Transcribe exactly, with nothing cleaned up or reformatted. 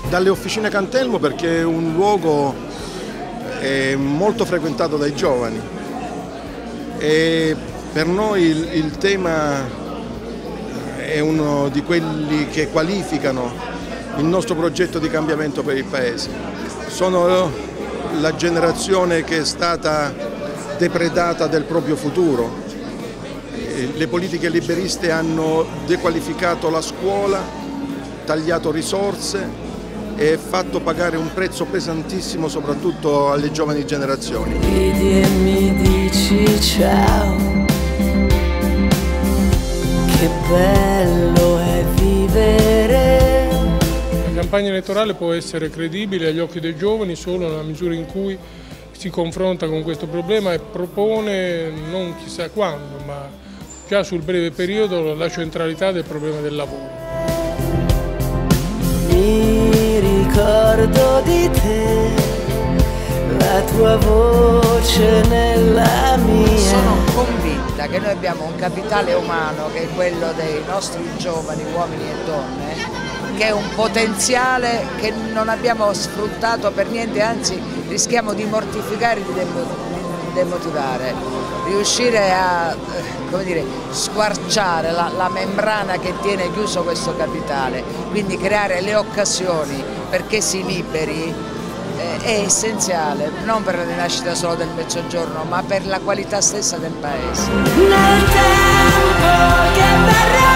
dalle officine Cantelmo, perché è un luogo eh, molto frequentato dai giovani e per noi il, il tema è uno di quelli che qualificano il nostro progetto di cambiamento per il Paese. Sono la generazione che è stata depredata del proprio futuro. Le politiche liberiste hanno dequalificato la scuola, tagliato risorse e fatto pagare un prezzo pesantissimo soprattutto alle giovani generazioni. Ridi e mi dici ciao, che bello è vivere. La campagna elettorale può essere credibile agli occhi dei giovani solo nella misura in cui si confronta con questo problema e propone, non chissà quando, ma già sul breve periodo, la centralità del problema del lavoro. Mi ricordo di te, la tua voce nella mia. Sono convinta che noi abbiamo un capitale umano, che è quello dei nostri giovani, uomini e donne, che è un potenziale che non abbiamo sfruttato per niente, anzi rischiamo di mortificare e di demotivare. Riuscire a, come dire, squarciare la, la membrana che tiene chiuso questo capitale, quindi creare le occasioni perché si liberi, eh, è essenziale, non per la rinascita solo del Mezzogiorno, ma per la qualità stessa del Paese. Nel tempo che verrà